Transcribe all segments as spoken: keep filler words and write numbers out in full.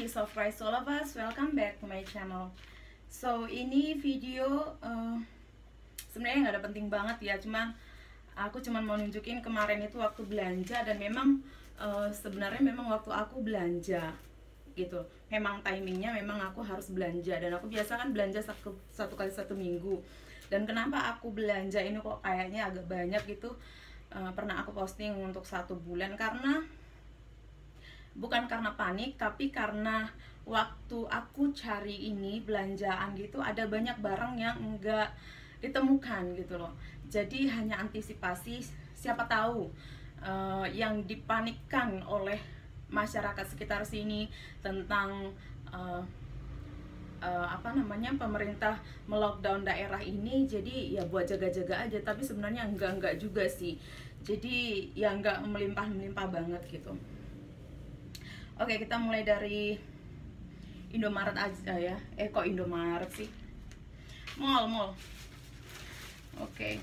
peace of Christ all of us, welcome back to my channel. So ini video uh, sebenarnya nggak ada penting banget ya, cuman aku cuman mau nunjukin kemarin itu waktu belanja. Dan memang uh, sebenarnya memang waktu aku belanja gitu, memang timingnya memang aku harus belanja. Dan aku biasa kan belanja satu, satu kali satu minggu. Dan kenapa aku belanja ini kok kayaknya agak banyak gitu, uh, pernah aku posting untuk satu bulan, karena bukan karena panik, tapi karena waktu aku cari ini belanjaan gitu, ada banyak barang yang enggak ditemukan gitu loh. Jadi hanya antisipasi, siapa tahu uh, yang dipanikkan oleh masyarakat sekitar sini tentang uh, uh, apa namanya pemerintah melockdown daerah ini, jadi ya buat jaga-jaga aja. Tapi sebenarnya enggak-enggak juga sih. Jadi ya enggak melimpah-melimpah banget gitu. Oke, kita mulai dari Indomaret aja ya. Eh kok Indomaret sih? Mall, mall. Oke.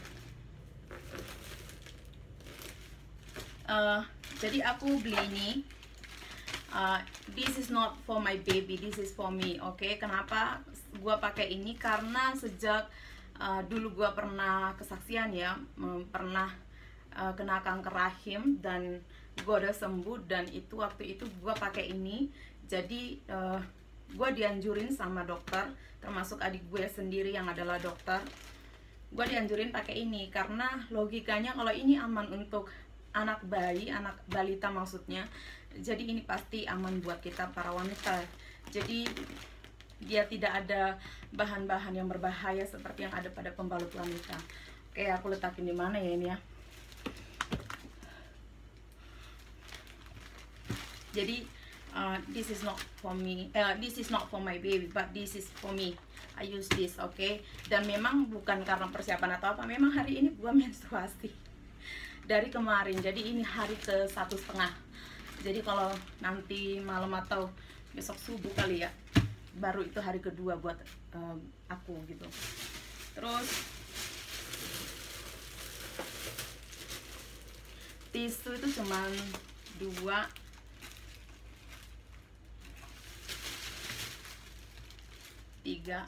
Uh, jadi aku beli ini. Uh, this is not for my baby, this is for me. Oke, kenapa gua pakai ini? Karena sejak uh, dulu gua pernah kesaksian ya, pernah uh, kena kanker rahim dan gue udah sembuh. Dan itu waktu itu gue pakai ini. Jadi uh, gue dianjurin sama dokter, termasuk adik gue sendiri yang adalah dokter, gue dianjurin pakai ini karena logikanya kalau ini aman untuk anak bayi, anak balita maksudnya, jadi ini pasti aman buat kita para wanita. Jadi dia tidak ada bahan-bahan yang berbahaya seperti yang ada pada pembalut wanita. Oke, aku letakin di mana ya ini ya. Jadi uh, this is not for me, uh, this is not for my baby, but this is for me. I use this, oke. Okay? Dan memang bukan karena persiapan atau apa, memang hari ini gua menstruasi dari kemarin. Jadi ini hari ke satu setengah. Jadi kalau nanti malam atau besok subuh kali ya, baru itu hari kedua buat uh, aku gitu. Terus tisu itu cuman dua. Tiga.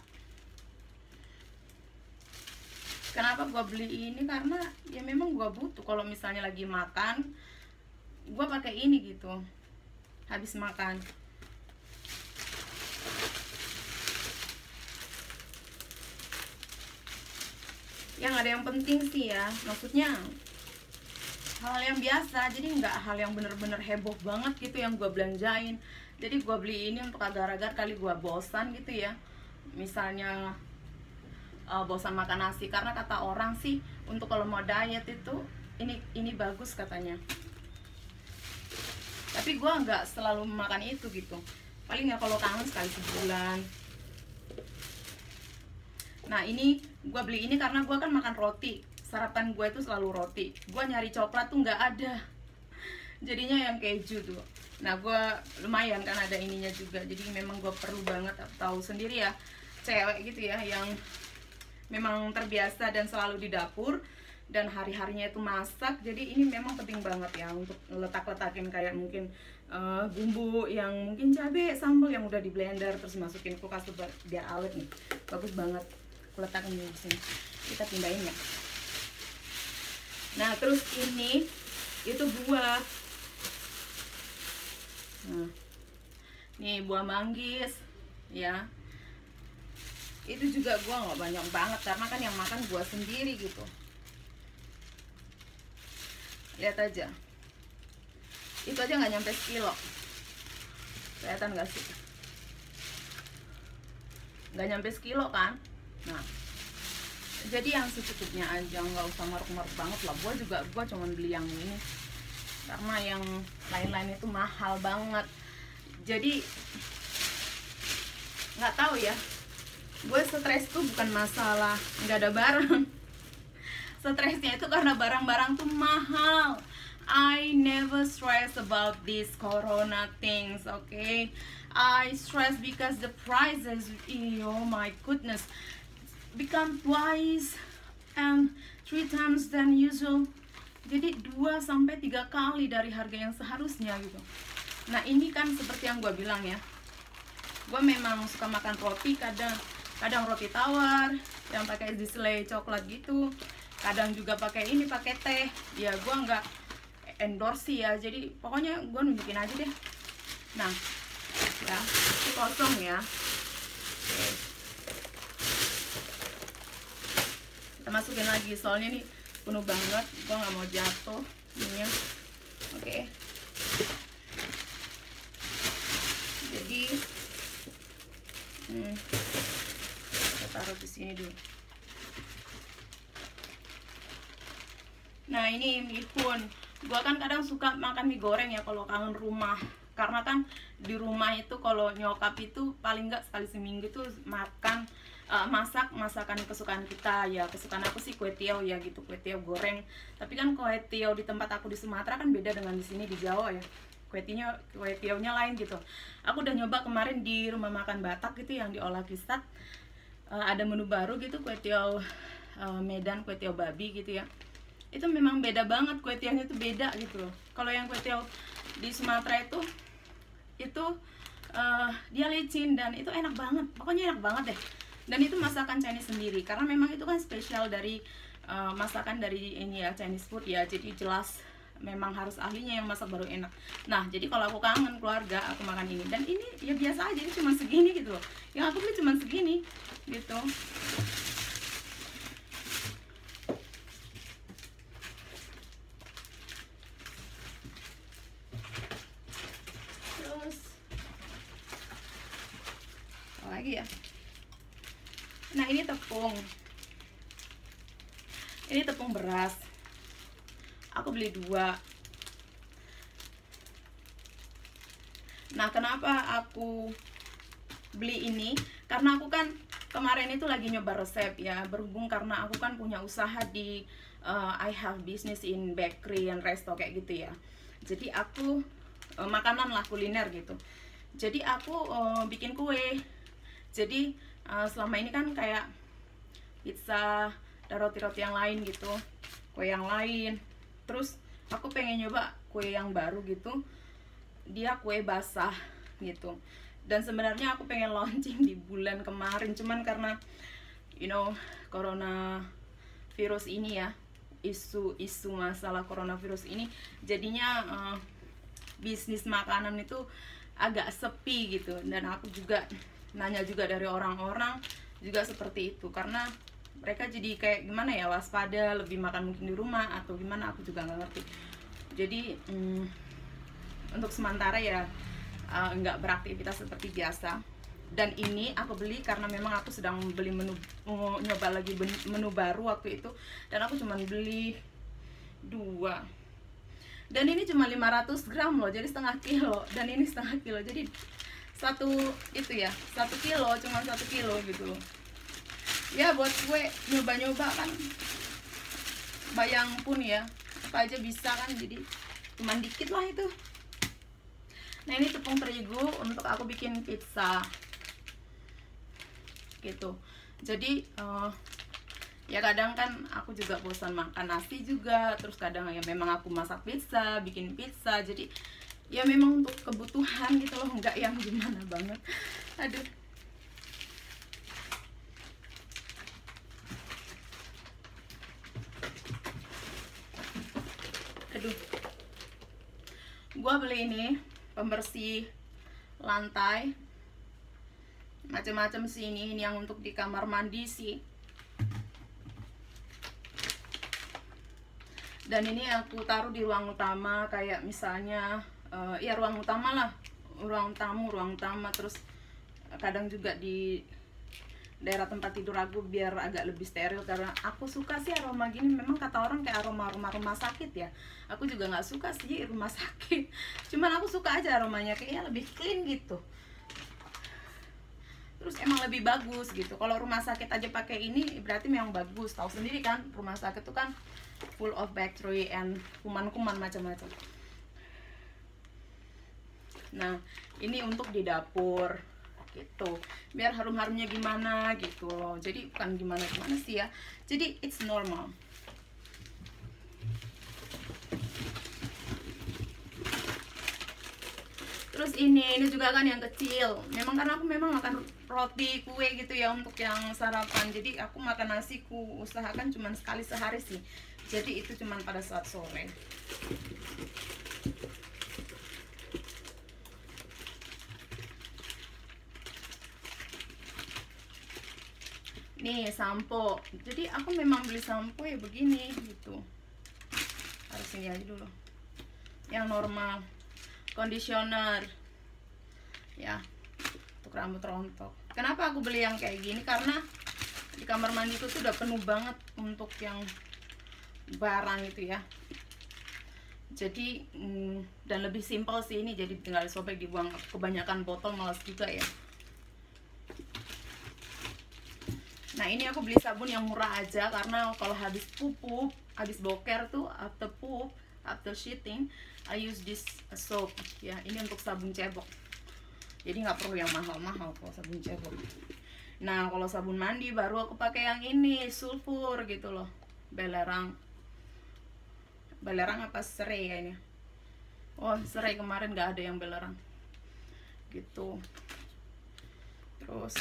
Kenapa gua beli ini? Karena ya memang gua butuh. Kalau misalnya lagi makan, gua pakai ini gitu. Habis makan. Yang ada yang penting sih ya, maksudnya hal yang biasa. Jadi nggak hal yang bener-bener heboh banget gitu yang gua belanjain. Jadi gua beli ini untuk agar-agar kali gua bosan gitu ya. Misalnya uh, bosan makan nasi, karena kata orang sih untuk kalau mau diet itu ini ini bagus katanya. Tapi gue nggak selalu makan itu gitu, paling ya kalau kangen sekali sebulan. Nah ini gue beli ini karena gue kan makan roti, sarapan gue itu selalu roti. Gue nyari coklat tuh nggak ada, jadinya yang keju tuh. Nah gue lumayan kan ada ininya juga, jadi memang gue perlu banget. Tahu sendiri ya, cewek gitu ya yang memang terbiasa dan selalu di dapur dan hari-harinya itu masak. Jadi ini memang penting banget ya untuk letak-letakin kayak mungkin uh, bumbu yang mungkin cabai, sambal yang udah di blender terus masukin kulkas tuh biar awet nih. Bagus banget. Aku letakin di sini. Kita pindahin ya. Nah terus ini itu buah. Nah, nih buah manggis ya. Itu juga gua nggak banyak banget karena kan yang makan gua sendiri gitu. Lihat aja, itu aja nggak nyampe sekilo. Kelihatan nggak sih? Nggak nyampe sekilo kan? Nah, jadi yang secukupnya aja, nggak usah maruk-maruk banget lah. Gua juga gua cuman beli yang ini karena yang lain-lain itu mahal banget. Jadi nggak tahu ya, gue stres tuh bukan masalah nggak ada barang. Stresnya itu karena barang-barang tuh mahal. I never stress about these corona things, okay? I stress because the prices, oh my goodness, become twice and three times than usual. Jadi dua sampai tiga kali dari harga yang seharusnya gitu. Nah ini kan seperti yang gue bilang ya, gue memang suka makan roti, kadang kadang roti tawar yang pakai disley coklat gitu, kadang juga pakai ini, pakai teh. Ya gue nggak endorse ya, jadi pokoknya gue nunjukin aja deh. Nah ya, ini kosong ya. Oke. Kita masukin lagi, soalnya ini penuh banget, gue nggak mau jatuh ininya. Oke. Jadi hmm, kita taruh di sini dulu. Nah ini mihun, gua kan kadang suka makan mie goreng ya kalau kangen rumah, karena kan di rumah itu kalau nyokap itu paling nggak sekali seminggu tuh makan uh, masak masakan kesukaan kita ya. Kesukaan aku sih kue tiaw ya gitu, kue tiaw goreng. Tapi kan kue tiaw di tempat aku di Sumatera kan beda dengan di sini di Jawa ya. Kue tiawnya, kue tiawnya lain gitu. Aku udah nyoba kemarin di rumah makan Batak gitu yang diolah Kisat, uh, ada menu baru gitu, kue tiaw uh, Medan, kue tiaw babi gitu ya. Itu memang beda banget, kue tiawnya itu beda gitu loh. Kalau yang kue tiaw di Sumatera itu itu uh, dia licin dan itu enak banget, pokoknya enak banget deh. Dan itu masakan Chinese sendiri, karena memang itu kan spesial dari uh, masakan dari ini ya, Chinese food ya. Jadi jelas memang harus ahlinya yang masak baru enak. Nah jadi kalau aku kangen keluarga, aku makan ini. Dan ini ya biasa aja, ini cuma segini gitu loh. Yang aku beli cuma segini gitu. Terus apa lagi ya? Nah ini tepung. Ini tepung beras. Aku beli dua. Nah kenapa aku beli ini? Karena aku kan kemarin itu lagi nyoba resep ya, berhubung karena aku kan punya usaha di uh, I have business in bakery and resto kayak gitu ya. Jadi aku uh, makanan lah, kuliner gitu. Jadi aku uh, bikin kue. Jadi uh, selama ini kan kayak pizza dan roti-roti yang lain gitu, kue yang lain. Terus aku pengen nyoba kue yang baru gitu, dia kue basah gitu. Dan sebenarnya aku pengen launching di bulan kemarin, cuman karena you know corona virus ini ya, isu-isu masalah coronavirus ini, jadinya uh, bisnis makanan itu agak sepi gitu. Dan aku juga nanya juga dari orang-orang juga seperti itu, karena mereka jadi kayak gimana ya, waspada, lebih makan mungkin di rumah atau gimana, aku juga nggak ngerti. Jadi hmm, untuk sementara ya uh, nggak beraktivitas seperti biasa. Dan ini aku beli karena memang aku sedang beli menu, mau nyoba lagi menu baru waktu itu, dan aku cuma beli dua. Dan ini cuma lima ratus gram loh, jadi setengah kilo. Dan ini setengah kilo, jadi satu itu ya, satu kilo, cuma satu kilo gitu loh. Ya buat gue nyoba-nyoba kan, bayang pun ya, apa aja bisa kan, jadi cuman dikit lah itu. Nah ini tepung terigu untuk aku bikin pizza gitu. Jadi uh, ya kadang kan aku juga bosan makan nasi juga, terus kadang ya memang aku masak pizza, bikin pizza. Jadi ya memang untuk kebutuhan gitu loh, nggak yang gimana banget. Aduh. Aduh. Gua beli ini pembersih lantai macam-macam sih, ini, ini yang untuk di kamar mandi sih. Dan ini aku taruh di ruang utama, kayak misalnya uh, ya ruang utama lah, ruang tamu, ruang utama. Terus kadang juga di daerah tempat tidur aku biar agak lebih steril, karena aku suka sih aroma gini. Memang kata orang kayak aroma aroma rumah sakit ya, aku juga nggak suka sih rumah sakit, cuman aku suka aja aromanya, kayaknya lebih clean gitu. Terus emang lebih bagus gitu. Kalau rumah sakit aja pakai ini berarti memang bagus. Tahu sendiri kan, rumah sakit tuh kan full of bacteria and kuman-kuman macam-macam. Nah ini untuk di dapur gitu, biar harum-harumnya gimana gitu loh. Jadi bukan gimana-gimana sih ya, jadi it's normal. Terus ini, ini juga kan yang kecil. Memang karena aku memang makan roti, kue gitu ya untuk yang sarapan. Jadi aku makan nasi ku usahakan cuma sekali sehari sih. Jadi itu cuma pada saat sore. Nih sampo. Jadi aku memang beli sampo ya begini gitu. Harus ini aja dulu. Yang normal. Conditioner ya untuk rambut rontok. Kenapa aku beli yang kayak gini? Karena di kamar mandiku tuh udah penuh banget untuk yang barang itu ya. Jadi mm, dan lebih simpel sih ini, jadi tinggal sobek dibuang. Kebanyakan botol malas juga ya. Nah ini aku beli sabun yang murah aja, karena kalau habis pupuk, habis boker tuh, after poop, after shitting, I use this soap ya. Ini untuk sabun cebok, jadi nggak perlu yang mahal-mahal kalau sabun cebok. Nah kalau sabun mandi baru aku pakai yang ini, sulfur gitu loh, belerang. Belerang apa serai ya ini? Oh serai, kemarin nggak ada yang belerang gitu. Terus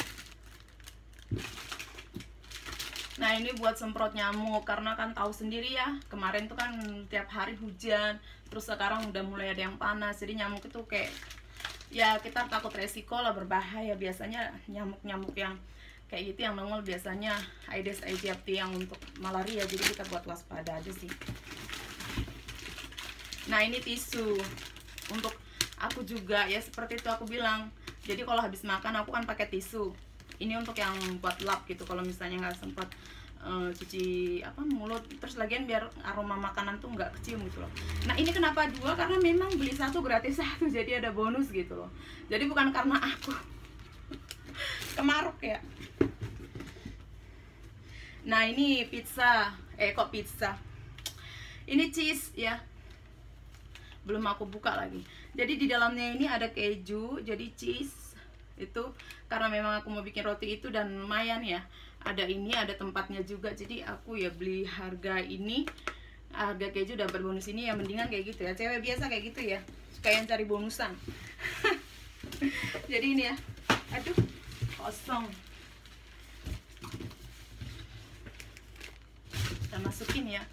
nah ini buat semprot nyamuk, karena kan tahu sendiri ya, kemarin tuh kan tiap hari hujan, terus sekarang udah mulai ada yang panas, jadi nyamuk itu kayak ya kita takut resiko lah, berbahaya. Biasanya nyamuk-nyamuk yang kayak gitu yang nongol biasanya Aedes aegypti yang untuk malaria, jadi kita buat waspada aja sih. Nah ini tisu untuk aku juga ya, seperti itu aku bilang. Jadi kalau habis makan aku kan pakai tisu. Ini untuk yang buat lap gitu, kalau misalnya nggak sempat uh, cuci apa mulut. Terus lagian biar aroma makanan tuh nggak kecium gitu loh. Nah ini kenapa dua? Karena memang beli satu gratis satu, jadi ada bonus gitu loh. Jadi bukan karena aku kemaruk ya. Nah ini pizza, eh kok pizza, ini cheese ya, belum aku buka lagi. Jadi di dalamnya ini ada keju, jadi cheese itu karena memang aku mau bikin roti itu, dan lumayan ya, ada ini, ada tempatnya juga. Jadi aku ya beli harga ini, harga keju dapat bonus ini ya, mendingan kayak gitu ya. Cewek biasa kayak gitu ya, suka yang cari bonusan. Jadi ini ya, aduh kosong, kita masukin ya.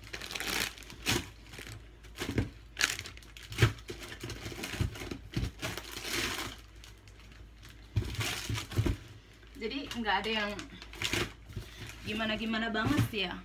Jadi nggak ada yang gimana-gimana banget sih ya.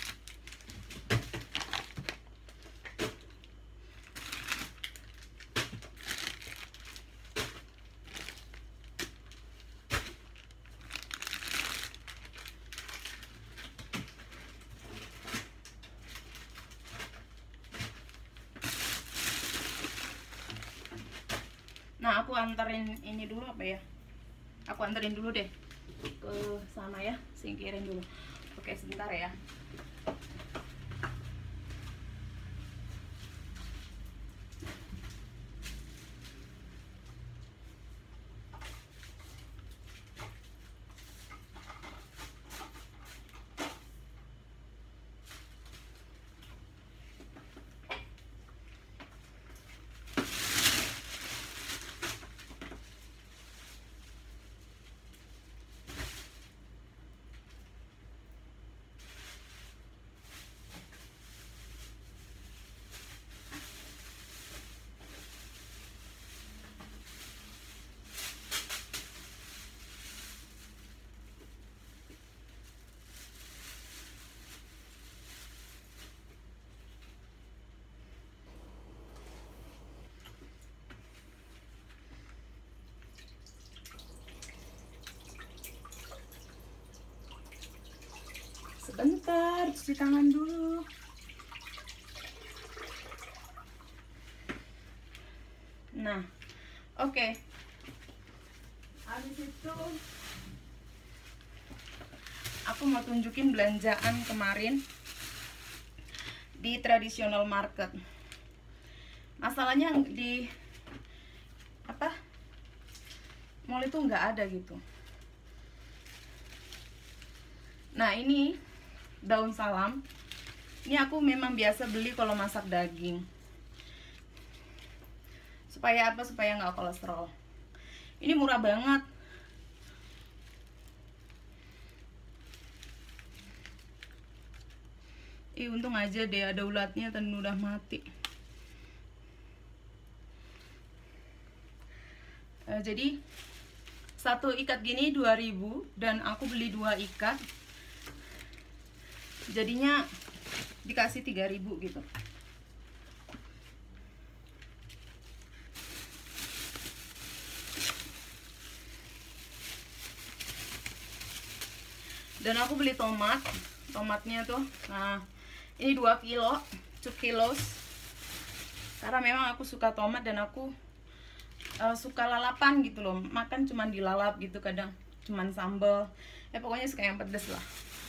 Nah aku anterin ini dulu apa ya, aku anterin dulu deh ke sana ya, singkirin dulu. Oke sebentar ya. Sebentar, cuci tangan dulu. Nah, oke. Okay. Habis itu aku mau tunjukin belanjaan kemarin di traditional market. Masalahnya di apa? Mall itu nggak ada gitu. Nah, ini daun salam. Ini aku memang biasa beli kalau masak daging. Supaya apa? Supaya nggak kolesterol. Ini murah banget. Ih, untung aja deh ada ulatnya dan udah mati. Uh, jadi satu ikat gini dua ribu dan aku beli dua ikat. Jadinya dikasih tiga ribu gitu. Dan aku beli tomat. Tomatnya tuh, nah ini dua kilo, two kilos. Karena memang aku suka tomat dan aku uh, suka lalapan gitu loh. Makan cuman dilalap gitu kadang, cuman sambal. Ya pokoknya suka yang pedes lah.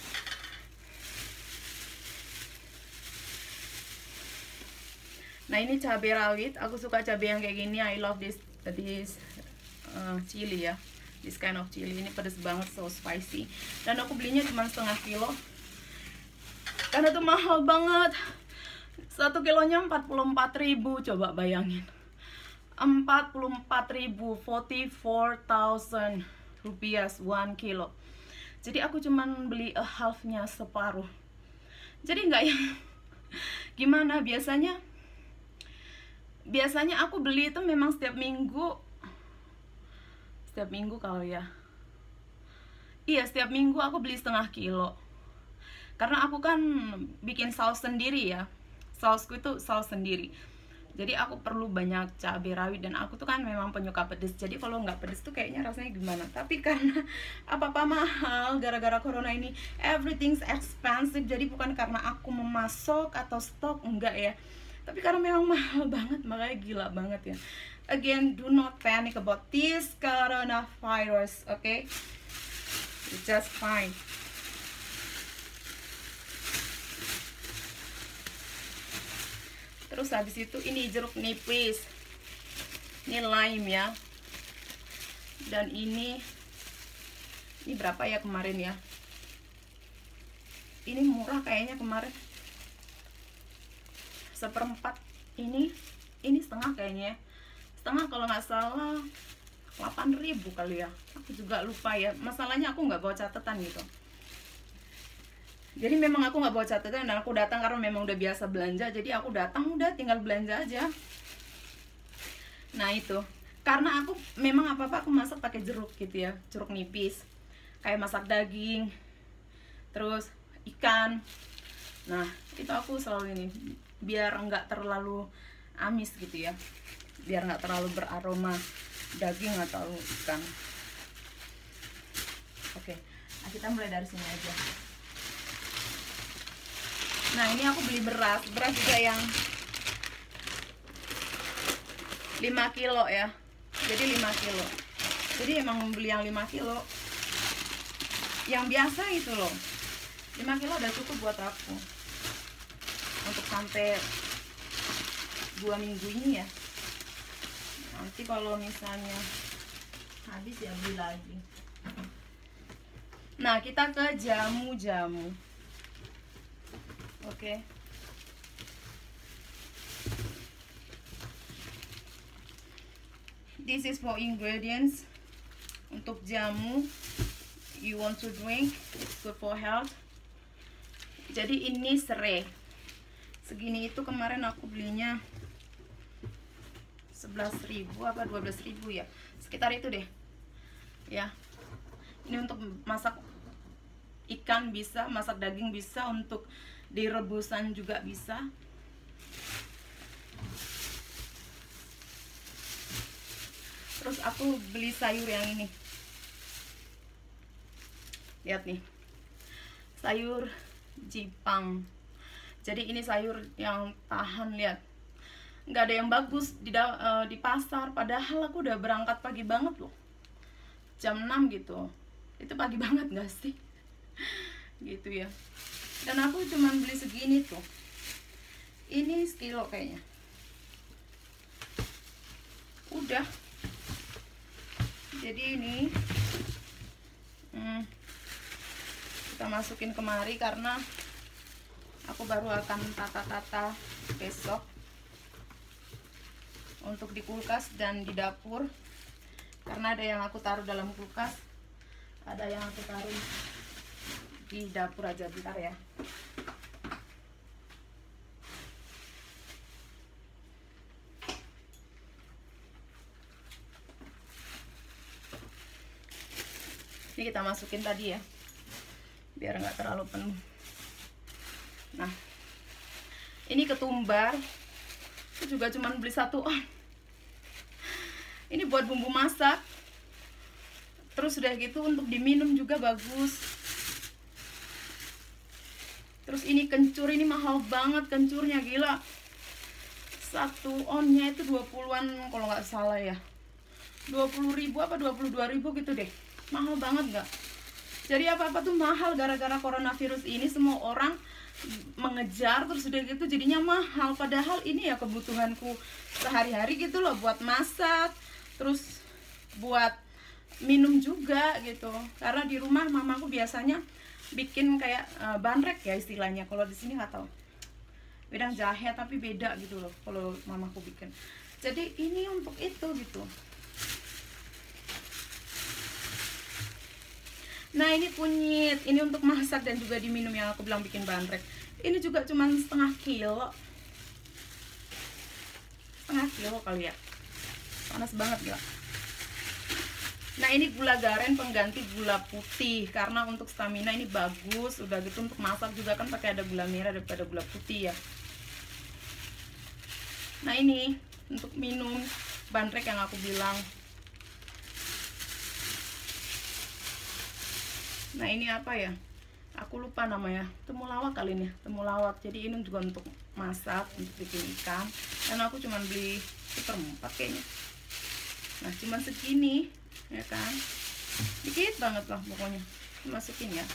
Nah ini cabai rawit, aku suka cabai yang kayak gini. I love this this uh, chili ya, this kind of chili. Ini pedes banget, so spicy. Dan aku belinya cuma setengah kilo karena tuh mahal banget. Satu kilonya empat puluh empat ribu, coba bayangin, empat puluh empat ribu, forty-four thousand rupiah one kilo. Jadi aku cuman beli a halfnya, separuh. Jadi nggak yang gimana. Biasanya biasanya aku beli itu memang setiap minggu, setiap minggu kalau ya, iya setiap minggu aku beli setengah kilo. Karena aku kan bikin saus sendiri ya, sausku itu saus sendiri. Jadi aku perlu banyak cabai rawit dan aku tuh kan memang penyuka pedes. Jadi kalau nggak pedes tuh kayaknya rasanya gimana. Tapi karena apa-apa mahal gara-gara corona ini, everything's expensive. Jadi bukan karena aku memasok atau stok, enggak ya. Tapi karena memang mahal banget, makanya gila banget ya. Again, do not panic about this coronavirus, okay? It's just fine. Terus habis itu ini jeruk nipis, ini lime ya. Dan ini, ini berapa ya kemarin ya? Ini murah kayaknya kemarin. Seperempat ini, ini setengah kayaknya. Setengah kalau nggak salah delapan ribu kali ya. Aku juga lupa ya. Masalahnya aku nggak bawa catatan gitu. Jadi memang aku nggak bawa catatan dan aku datang karena memang udah biasa belanja. Jadi aku datang udah tinggal belanja aja. Nah itu, karena aku memang apa-apa aku masak pakai jeruk gitu ya, jeruk nipis. Kayak masak daging, terus ikan. Nah itu aku selalu ini, biar nggak terlalu amis gitu ya, biar nggak terlalu beraroma daging atau ikan. Oke, nah kita mulai dari sini aja. Nah ini aku beli beras, beras juga yang lima kilo ya. Jadi lima kilo. Jadi emang beli yang lima kilo. Yang biasa itu loh. lima kilo udah cukup buat aku. Untuk sampai dua minggu ini ya. Nanti kalau misalnya habis ya beli lagi. Nah kita ke jamu-jamu. Oke. Okay. This is for ingredients. Untuk jamu you want to drink, it's good for health. Jadi ini serai. Segini itu kemarin aku belinya sebelas ribu apa dua belas ribu ya. Sekitar itu deh. Ya. Ini untuk masak ikan bisa, masak daging bisa, untuk direbusan juga bisa. Terus aku beli sayur yang ini. Lihat nih. Sayur Jipang. Jadi ini sayur yang tahan, lihat. Nggak ada yang bagus di, uh, di pasar, padahal aku udah berangkat pagi banget loh. jam enam gitu. Itu pagi banget gak sih? Gitu ya. Dan aku cuma beli segini tuh. Ini sekilo kayaknya. Udah. Jadi ini hmm, kita masukin kemari karena aku baru akan tata-tata besok. untuk di kulkas dan di dapur, karena ada yang aku taruh dalam kulkas, ada yang aku taruh di dapur aja. Bentar ya. Ini kita masukin tadi ya, biar nggak terlalu penuh. Nah, ini ketumbar, aku juga cuman beli satu on. Ini buat bumbu masak. Terus udah gitu untuk diminum juga bagus. Terus ini kencur, ini mahal banget kencurnya, gila. Satu onnya itu dua puluhan kalau nggak salah ya. dua puluh ribu apa dua puluh dua ribu gitu deh. Mahal banget nggak? Jadi apa-apa tuh mahal gara-gara coronavirus ini, semua orang mengejar, terus udah gitu jadinya mahal. Padahal ini ya kebutuhanku sehari-hari gitu loh, buat masak, terus buat minum juga gitu. Karena di rumah mamaku biasanya bikin kayak uh, bandrek ya istilahnya. Kalau di sini nggak tahu, wedang jahe tapi beda gitu loh kalau mamaku bikin. Jadi ini untuk itu gitu. Nah, ini kunyit, ini untuk masak dan juga diminum yang aku bilang bikin bandrek. Ini juga cuma setengah kilo, setengah kilo kali ya. Panas banget gila. Nah, ini gula garen pengganti gula putih, karena untuk stamina ini bagus. Udah gitu untuk masak juga kan pakai ada gula merah daripada gula putih ya. Nah, ini untuk minum bandrek yang aku bilang. Nah, ini apa ya? Aku lupa namanya. Temulawak kali ini, temulawak. Jadi ini juga untuk masak, untuk bikin ikan. Dan aku cuma beli seperempat kayaknya. Nah, cuma segini, ya kan? Dikit banget lah pokoknya. Masukin ya.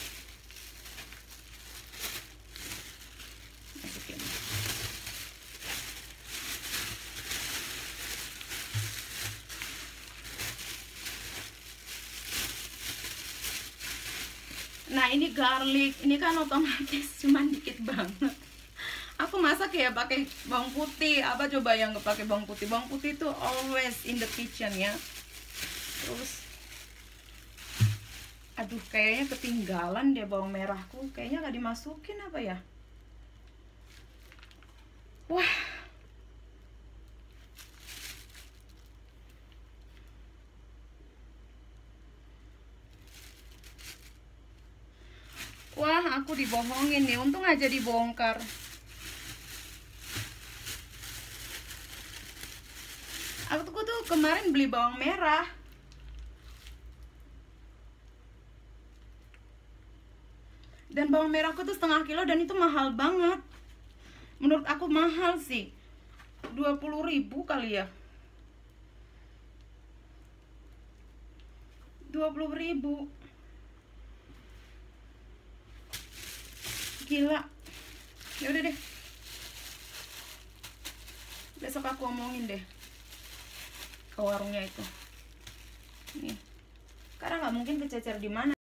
Masukin. Nah, ini garlic, ini kan otomatis cuman dikit banget. Aku masak ya pakai bawang putih. Apa coba yang nggak pakai bawang putih? Bawang putih itu always in the kitchen ya. Terus, aduh kayaknya ketinggalan deh bawang merahku. Kayaknya nggak dimasukin apa ya? Wah. Wah, aku dibohongin nih. Untung aja dibongkar. Aku tuh kemarin beli bawang merah. Dan bawang merahku tuh setengah kilo dan itu mahal banget. Menurut aku mahal sih. dua puluh ribu kali ya. dua puluh ribu. Gila. Ya udah deh. Besok aku omongin deh ke warungnya itu. Nih. Karena nggak mungkin kececer di mana.